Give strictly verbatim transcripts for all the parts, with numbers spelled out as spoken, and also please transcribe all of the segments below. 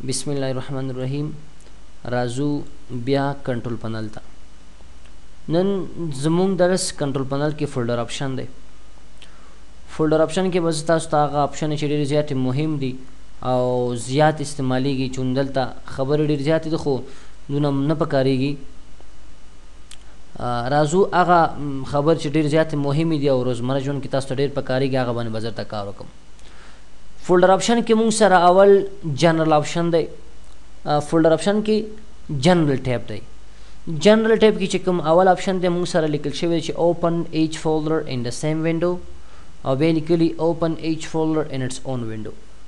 بسم الله الرحمن الرحیم. راځو بیا کنټرول پنل ته. نن زموږ درس کنټرول پنل کې فولډر آپشن دی. فولډر آپشن کې بس تاسو ته هغه آپشن چې ډېر زیات مهم دي او زیات استعمالیږي چې دلته خبرې ډېر زیاتې دي خو دونه نه پکارېږي. راځو هغه خبر چې ډېر زیات مهمې دي او روزمره ژوند کې تاسو ته ډېر پکارېږي هغه باندې به زه درته کار وکړم. فولډر آپشن کې موږ سره اول جنرل آپشن دی. فولډر آپشن کې جنرل ټیب دی. جنرل ټیب کې چې کوم اول آپشن دی موږ سره لیکل شوی چې اوپن ایچ فولډر ان د سیم وینډو او بیا لیکلي اوپن ایچ فولډر ان اټس اون وینډو.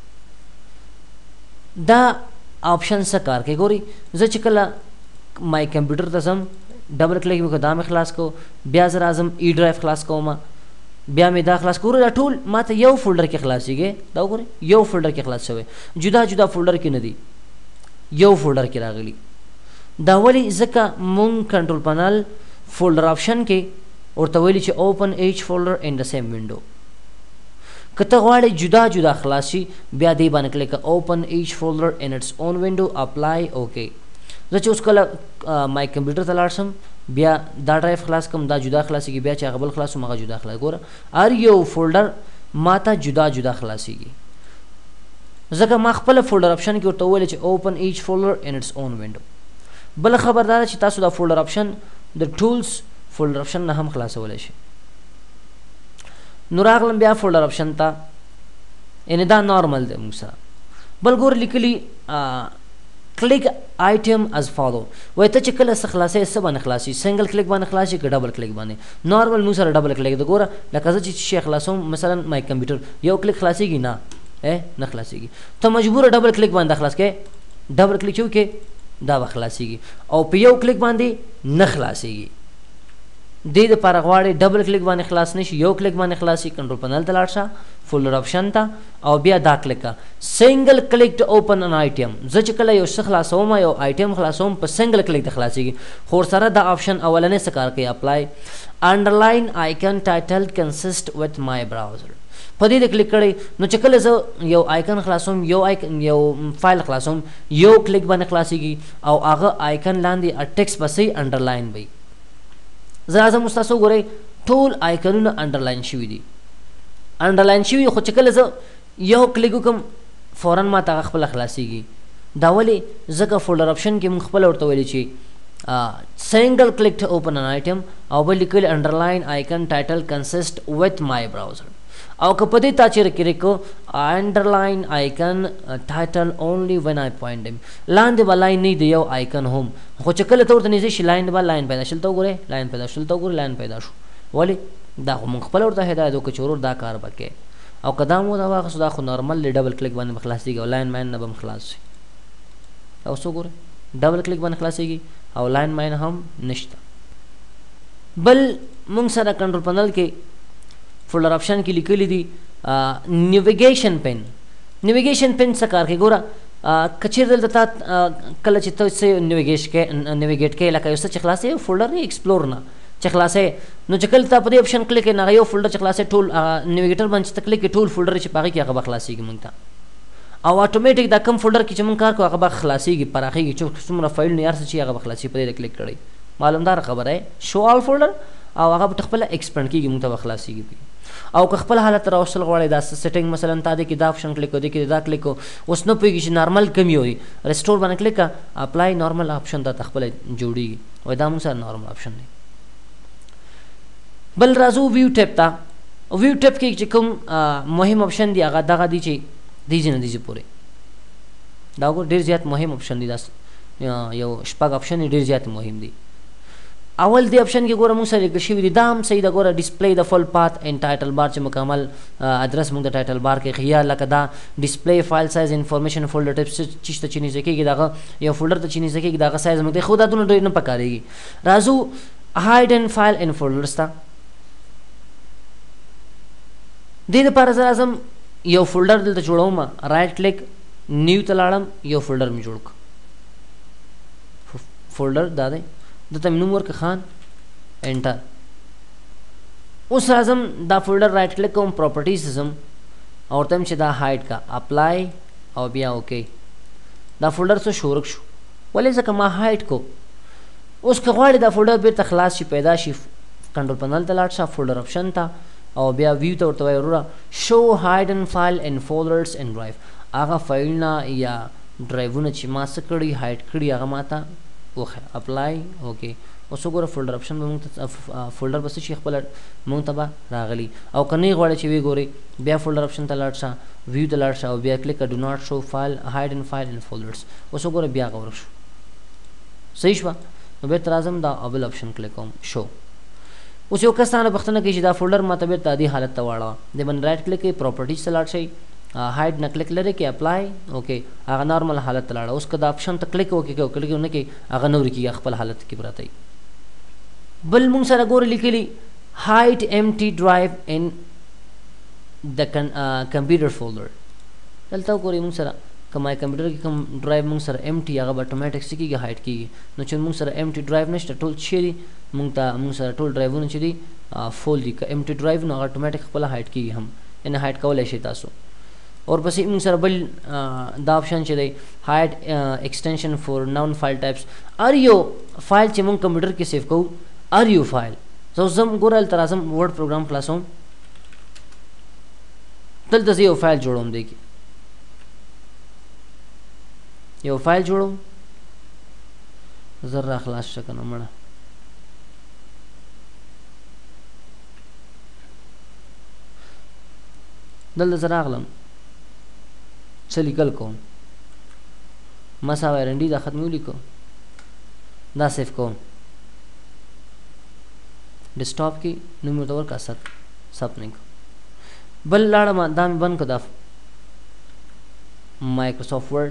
دا آپشن څه کار کوي ګورئ. زه چې کله مای کمپیوټر ته ځم ډبل کلیک مې دا مې خلاص کو بیا زه راځم ای ډرایو خلاص کوم بیا مې دا خلاص کړو دا ټول ماته یو فولډر کې خلاصېږي. دا وګورئ یو فولډر کې خلاص شوی جدا جدا فولډر کې نه دي یو فولډر کې راغلي. دا ولې ځکه مونږ کنټرول پنل فولډر آپشن کې ورته ویلي چې اوپن ایچ فولډر ان د سیم وینډو. که ته غواړې جدا جدا خلاص شي بیا دې باندې کلیک اوپن ایچ فولډر ان اټس اون وینډو اپلای اوکې. زه چې اوس کله مای کمپیوټر ته لاړ شم بیا دا ډرایو خلاص کړم دا جدا خلاصېږي بیا چې هغه بل خلاص کړم هغه جدا خلاص. ګوره هر یو فولډر ماته جدا جدا خلاصېږي ځکه ما خپله فولډر آپشن کې ورته وویل چې اوپن ایچ فولډر ان اټس اون وینډو. بله خبر دا ده چې تاسو دا فولډر آپشن د ټولز فولډر آپشن نه هم خلاصولی شئ. نو راغلم بیا فولډر آپشن ته یعنې دا نارمل دی موږ سره. بل ګوره لیکلي کلیک آیټم از فالو وایي ته چې کله څه خلاصوې څه باندې خلاصوي سنګل کلیک باندې خلاصوي که ډبل کلیک باندې. نارمل موږ سره ډبل کلیک ده. ګوره لکه زه چې شی خلاصوم مثلا مای کمپیوټر یو کلیک خلاصېږي نه نه خلاصېږي ته مجبوره ډبل کلیک باندې خلاص کړې ډبل کلیک چې وکړې دا به خلاصېږي او په یو کلیک باندې نه خلاصېږي. دې دپاره غواړې ډبل کلیک باندې خلاص نه شي یو کلیک باندې خلاص شي کنټرول پنل ته لاړ شه فولډر آپشن ته او بیا دا کلیک کړه سنګل کلیک ټو اوپن ان آیټم. زه چې کله یو څه خلاصوم یو آیټم خلاصوم په سنګل کلیک ته خلاصېږي خو ورسره دا آپشن اولنی څه کار کوي اپلای انډرلاین آیکن ټایټل کنسسټ وت مای براوزر. په دې د کلیک کړئ نو چې کله زه یو آیکن خلاصوم یو آیکن یو فایل خلاصوم یو کلیک باندې خلاصېږي او هغه آیکن لاندې ټیکس بسې انډرلاین وي. زه راځم اوس تاسو وګورئ ټول آیکنونه انډرلاین شوي دي انډرلاین شوي خو چې کله زه یو کلیک وکړم فورا ماته هغه خپله خلاصېږي. دا ولې ځکه فولډر آپشن کې موږ خپله ورته ویلي چې سنګل کلیک ټو اوپن ان آیټم او بل لیکلي انډرلاین آیکن ټایټل کنسسټ وت مای براوزر او که په دې تا چېرې کې لیکو انډرلاین آیکن ټایټل اونلی وین آی پوینټ یم لاندې به لاین نه د یو آیکن هم خو چې کله ته ورته نږدې شي لاین به لاین پیدا شل ته وګورئ لاین پیدا شل ته وګورئ لاین پیدا شو. ولې دا خو موږ خپله ورته هدایت وکړو چې ورور دا کار به کوې او که دا مو دا واخیستو دا خو نارمل دی ډبل کلیک باندې به خلاصېږي او لاین ماین نه به هم خلاص شي. اوس وګورئ ډبل کلیک باندې خلاصېږي او لاین ماین هم نشته. بل موږ سره کنټرول پنل کې فولډر آپشن کې لیکلي دي نیویګیشن پین. نیویګیشن پین څه کار کوي ګوره که چېرې دلته تا کله چې ته څه نیویګیش کوې نیویګیټ کوې لکه یو څه چې خلاصوې یو فولډر نه ایکسپلور نه چې خلاصوې نو چې کله تا په دې آپشن کلیک کوې نو هغه یو فولډر چې خلاصوې ټول نیویګیټر باندې چې ته کلیک کوې ټول فولډر چې په هغې کې هغه به خلاصېږي موږ ته او اټومیټک دا کم فولډر کې چې موږ کار کوو هغه به خلاصېږي پراخېږي چې څومره فایلونه هر څه چې هغه به خلاصېږي په دې کلیک کړئ معلومداره خبره یې شو آل فولډر او هغه به خپله ایکسپینډ کېږي موږ ته به خلاصېږي. او که خپل حالت راوستل غواړئ دا سیټینګ مثلا تا دې کې دا آپشن کلیک کړو دې کې دا کلیک کړو اوس نه پوهېږي چې نارمل کم وي ریسټور باندې کلیک کړه اپلای نارمل آپشن ته خپله جوړېږي وایي دا موږ سره نارمل آپشن دی. بل راځو ویو ټیپ ته. ویو ټیپ کې چې کوم مهم آپشن دی هغه دغه دی چې دیځې نه دیځې پورې دا وګوره ډېر زیات مهم آپشن دی دا یو شپږ آپشن ډېر زیات مهم دی. اول دی آپشن کې ګوره موږ سره لیکل شوي دي دا هم صحیح ده ګوره ډسپلی د فل پات ان ټایټل بار چې مکمل ادرس موږ د ټایټل بار کې خیا لکه دا ډسپلی فایل سایز انفارمیشن فولډر ټیپس چې ته چې نږدې کېږي دغه یو فولډر ته چې نږدې کېږي دغه سایز موږ دی خو دا دونه ډېر نه پکارېږي. راځو هایډ ان فایل ان فولډرز ته. دې دپاره زه راځم یو فولډر دلته جوړوم رایټ کلیک نیو ته لاړم یو فولډر مې جوړ کړ فولډر دا دی دلته مې نوم ورکړه خان انټر. اوس راځم دا فولډر رایټ کلیک کوم پراپرټیز ځم او ورته چې دا هایډ کا اپلای او بیا اوکې دا فولډر څه شورک شو ولې ځکه ما هایډ کو اوس که غواړې دا فولډر بیرته خلاص شي پیدا شي کنټرول پنل ته لاړ شه فولډر آپشن ته او بیا ویو ته ورته وایي وروره شو هایډن فایل ان فولډرز ان ډرایو هغه فایلونه یا ډرایوونه چې ما څه کړي هایډ کړي هغه ما ته وښیه اپلای اوکې اوس وګوره فولډر آپشن به موږ ته فولډر به څه شي خپله موږ ته به راغلي او که نه یې غواړې چې ویې ګورئ بیا فولډر آپشن ته لاړ شه ویو ته لاړ شه او بیا کلیک ډو ناټ شو فایل هایډ ان فایل ان فولډرز اوس وګوره بیا هغه ورک شو صحیح شوه نو بیرته راځم دا بل آپشن کلیک کوم شو اوس یو کس تانه پوښتنه کوي چې دا فولډر ما ته بیرته عادي حالت ته واړوه دې باندې رایټ کلیک کوئ پراپرټیز ته لاړ شئ هایډ نه کلیک لري کې اپلای اوکې هغه نارمل حالت ته لاړه اوس که دا آپشن ته کلیک وکړي که کلیک ونه کړي هغه نه ورکېږي خپل حالت کې پراته وي بل مونږ سره ګوره لیکلي hide empty drive in the computer folder دلته وګورئ مونږ سره که مای کمپیوټر کې کوم ډرایو مونږ سره empty هغه به اتوماټیک څه کېږي هایډ کېږي نو چې مونږ سره empty ډرایو نشته ټول څه دي مونږ ته مونږ سره ټول ډرایوونه چې دي فول دي که empty ډرایو نو هغه اتوماټیک خپله هایډ کېږي هم یعنې هایډ کولی شئ تاسو اور پسې مونږ سره بل دا آپشن چې دی hide extension for non file types ار یو فایل چې مونږ کمپیوټر کې سیف کوو ار یو فایل زه اوس ځم ګوره هلته راځم ورډ پروګرام خلاصوم دلته زه یو فایل جوړوم دی کې یو فایل جوړوم زر را خلاص شه که نه مړه دلته زه راغلم څه لیکل کوم مسا وایرنډي دا ختمي ولیکو دا سیف کوم ډیسکټاپ کې نوم ورته ورکړه ست سب نه کو بل لاړم دا مې بند کړه دا مایکروسافټ ورډ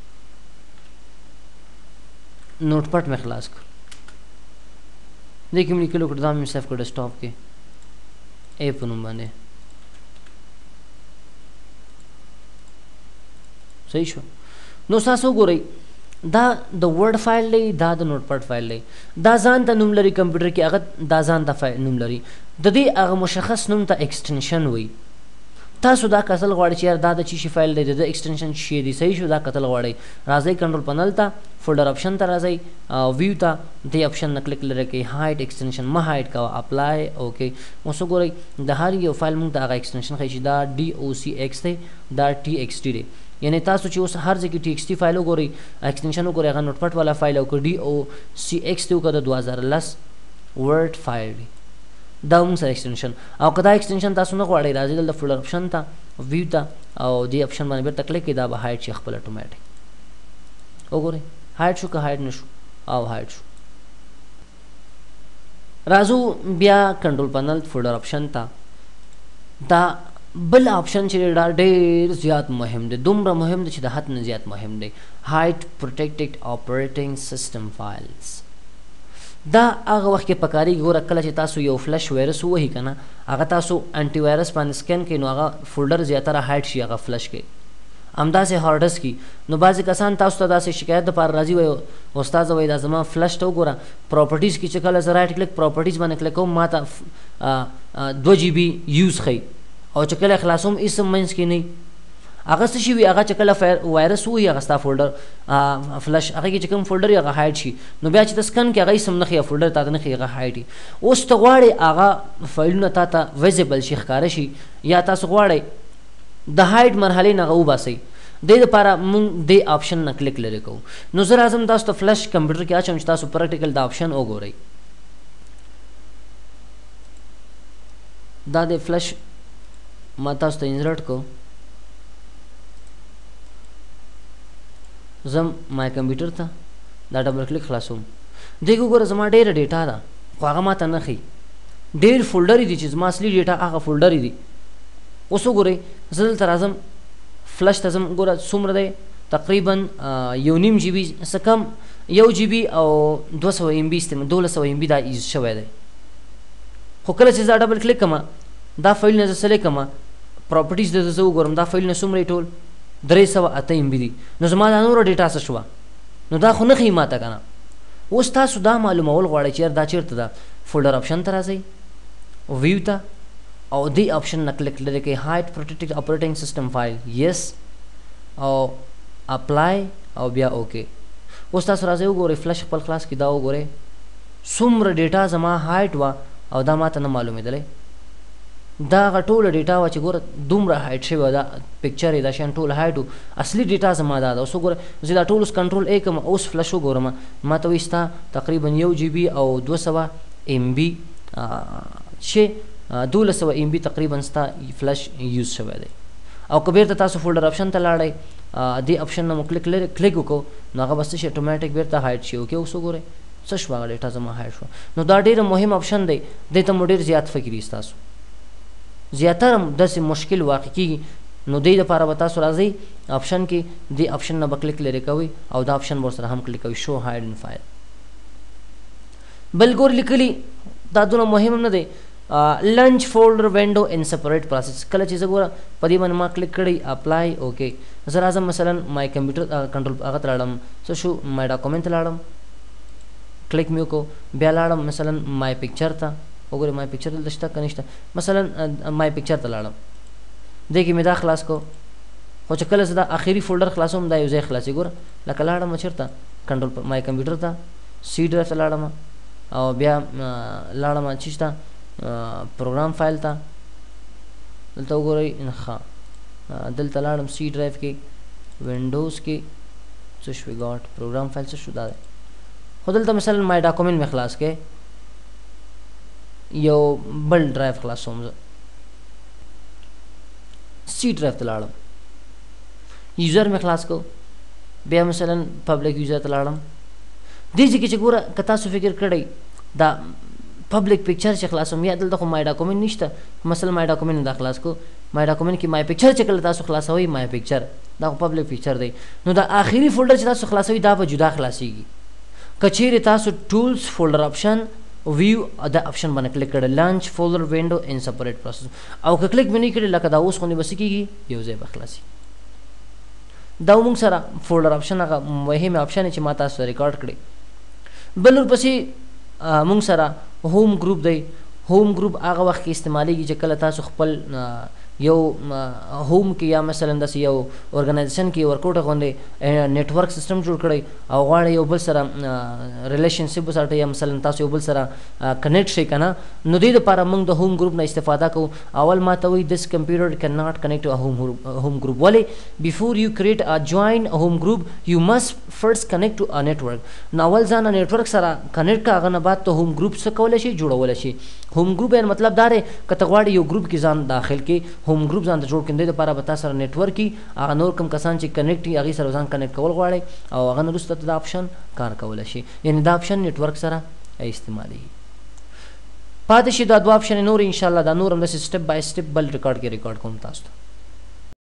نوټ پټ مې خلاص کړ دې کې مې لیکلو کړه دا مې سیف کړ ډیسکټاپ کې اے په نوم باندې صحیح شو نو تاسو وګورئ دا د ورډ فایل دی دا د نوټ پټ فایل دی دا ځان ته نوم لري کمپیوټر کې هغه دا ځان ته نوم لري د دې هغه مشخص نوم ته ایکسټنشن وایي تاسو دا کتل غواړئ چې یار دا د چی شي فایل دی د ایکسټنشن شي دی صحیح شو دا کتل غواړئ راځئ کنټرول پنل ته فولډر آپشن ته راځئ ویو ته دې آپشن نه کلیک لرئ کوئ هایډ ایکسټنشن مه هایډ کوه اپلای اوکې اوس وګورئ د هر یو فایل موږ ته هغه ایکسټنشن ښایي چې دا ډي او سی ایکس دی دا ټي ایکس ټي دی یعنی تاسو چې اوس هر ځای کې ټي ایکس ټي فایل وګورئ ایکسټنشن وګورئ هغه نوټ پټ والا فایل او که ډي او سی ایکس دی وکړه د دوه هزار لس ورډ فایل دی دا موږ سره ایکسټنشن او که دا ایکسټنشن تاسو نه غواړئ راځئ دلته فولډر آپشن ته ویو ته او دې آپشن باندې بیرته کلیک کړئ دا به هایډ شي خپل اتوماټیک وګورئ هایډ شو که هایډ نه شو او هایډ شو راځو بیا کنټرول پنل فولډر آپشن ته دا بل آپشن چې دا ډېر زیات مهم دی دومره مهم دی چې د حد نه زیات مهم دی hide protected operating system files دا هغه وخت کې پکاري ګوره کله چې تاسو یو فلش وایرس ووهي که نه هغه تاسو انټي وایرس باندې سکین کوئ نو هغه فولډر زیاتره هایډ شي هغه فلش کوي همداسې هارډ ډسک کې نو بعضې کسان تاسو ته داسې شکایت دپاره راځي وایي استاده وایي دا زما فلش ته وګوره پراپرټیز کې چې کله زه رایټ کلیک پراپرټیز باندې کلیک کوم ما ته دوه جی بي یوز ښیي او چې کله خلاصوم هېڅ هم منځ کې نه هغه څه شي وي هغه چې کله وایرس ووهي هغه ستا فولډر فلش هغه کې چې کوم فولډر وي هغه هایډ شي نو بیا چې ته سکن کې هغه هېڅ هم نه ښیي فولډر تا ته نه ښیي هغه هایډ وي اوس ته غواړې هغه فایلونه تا ته ویزیبل شي ښکاره شي یا تاسو غواړئ د هایډ مرحلې نه هغه وباسئ دې دپاره مونږ دې آپشن نه کلیک لرې کوو نو زه راځم تاسو ته فلش کمپیوټر کې اچوم چې تاسو پریکټیکل دا آپشن وګورئ دا د فلش ما تاسو ته انسرټ کو زم مای کمپیوټر ته دا ډبل کلیک خلاصوم دې کې وګوره زما ډېره ډیټا ده خو هغه ما ته نه ښیي ډېر فولډرې دي چې زما اصلي ډیټا هغه فولډرې دي اوس وګورئ زه دلته راځم فلش ته ځم ګوره څومره دی تقریبا یو نیم جی بي څه کم یو جی بي او دوه سوه ایم بي استعمال دولس سوه ایم بي دا ایز شوی دی خو کله چې زه ډبل کلیک کړم دا فایلونه زه سلیکټ کړم پراپرټیز د زه وګورم دا فایلونه څومره ټول درې سوه اته ایم بي دي نو زما دا نوره ډیټا څه شوه نو دا خو نه ښیي ماته که نه اوس تاسو دا معلومول غواړئ چې یار دا چېرته ده فولډر آپشن ته راځئ ویو ته او دې آپشن نه کلیک لرې کوئ hide protected operating system file yes او اپلای او بیا اوکې. اوس تاسو راځئ وګورئ فلش خپل خلاص کړئ، دا وګورئ څومره ډیټا زما هایټ وه او دا ماته نه معلومېدلی. دا هغه ټوله ډیټا وه چې ګوره دومره هایټ شوې وه، دا پکچر یې دا شیان ټول هایټ و، اصلي ډیټا زما دا ده. اوس وګوره زه دا ټول اوس کنټرول ای کړم، اوس فلش وګورم ما ته وایي ستا تقریبا یو جی بي او دوه سوه ایم بي چې دولس سوه ایم بي تقریبا ستا فلش یوز شوی دی. او که بیرته تاسو فولډر آپشن ته لاړئ، دې آپشن نه مو کلیک کلیک وکړو نو هغه به څه شي اټومیټک بیرته هایټ شي. اوکې اوس وګورئ څه شوه هغه ډیټا زما هایټ شوه. نو دا ډېر مهم آپشن دی، دې ته مو ډېر زیات فکر وي ستاسو، زیاتره داسې مشکل واقع کېږي. نو دې دپاره به تاسو راځئ آپشن کې، دې آپشن نه به کلیک لرې کوئ او دا آپشن به ورسره هم کلیک کوئ، شو هایډ ان فایل. بل ګور لیکلي دا دونه مهم هم نه دی، لنچ فولډر وینډو ان سپریټ پروسس. کله چې زه ګوره په دې باندې ما کلیک کړی اپلای اوکې، زه راځم مثلا مای کمپیوټر کنټرول هغه ته لاړم، څه شو مای ډاکومنټ ته لاړم، کلیک مې وکړو، بیا لاړم مثلا مای پکچر ته، وګورئ مای پکچر دلته شته که نشته، مثلا مای پکچر ته لاړم، دې کې مې دا خلاص کو. خو چې کله زه دا آخري فولډر خلاصوم دا یو ځای خلاصي. ګوره لکه لاړم چېرته کنټرول مای کمپیوټر ته، سی ډرایو ته لاړم او بیا لاړم چې شته پروګرام فایل ته، دلته وګورئ ښه دلته لاړم سی ډرایو کې وینډوز کې څه شوې ګاټ پروګرام فایل څه شو دا دی. خو دلته مثلا مای ډاکومنټ مې خلاص کې، یو بل ډرایو خلاصوم زه، سی ډرایو ته لاړم، یوزر مې خلاص کو، بیا مثلا پبلک یوزر ته لاړم. دې ځای کې چې ګوره که تاسو فکر کړئ دا پبلک پکچر چې خلاصوم، یا دلته خو مای ډاکومنټ نشته، مثلا مای ډاکومنټ دا خلاص کو، مای ډاکومنټ کې مای پکچر چې کله تاسو خلاصوئ مای پکچر دا خو پبلک پکچر دی. نو دا آخري فولډر چې تاسو خلاصوئ دا به جدا خلاصیږي. که چیرې تاسو ټولز فولډر آپشن ویو دا آپشن باندې کلیک کړئ، لانچ فولډر وینډو ان سپریټ پروسس، او که کلیک مې نه کړئ لکه دا اوس غوندې به څه کېږي یو ځای به خلاصي. دا موږ سره فولډر آپشن هغه مهم آپشن چې ما تاسو ریکارډ کړی. بل ورپسې موږ سره هوم ګروپ دی. هوم ګروپ هغه وخت کې استعمالیږي چې کله تاسو خپل یو هوم کې یا مثلا داسې یو ارګنایزیشن کې ورکوټه غوندې نیټورک سیسټم جوړ کړئ او غواړئ یو بل سره ریلیشنشپ وساتئ یا مثلا تاسو یو بل سره کنیکټ شئ که نه، نو دې دپاره موږ د هوم ګروپ نه استفاده کوو. اول ما ته وایي دس کمپیوټر کین ناٹ کنیکټ ټو هوم ګروپ. ولې بیفور یو کریټ ا جوین هوم ګروپ یو مسټ فرست کنیکټ ټو ا نیټورک. نو اول ځان نیټورک سره کنیکټ کړه، هغه نه بعد ته هوم ګروپ څه کولی شي جوړولی شي. هوم ګروپ یعنې مطلب دا دی که ته غواړې یو ګروپ کې ځان داخل کې، هوم ګروپ ځان ته جوړ کړي، دې دپاره به تا سره نیټورک وي، هغه نور کوم کسان چې کنیکټ وي هغې سره ځان کنیکټ کول غواړئ او هغه نه وروسته ته دا آپشن کار کولی شي، یعنې دا آپشن نیټورک سره استعمالیږي. پاتې شي دا دوه آپشن نور انشاءالله دا نور هم داسې سټپ بای سټپ بل ریکارډ کې ریکارډ کوم تاسو ته.